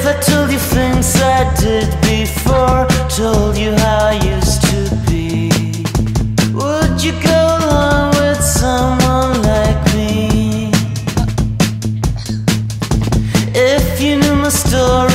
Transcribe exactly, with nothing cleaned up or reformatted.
I told you things I did before, told you how I used to be, would you go along with someone like me? If you knew my story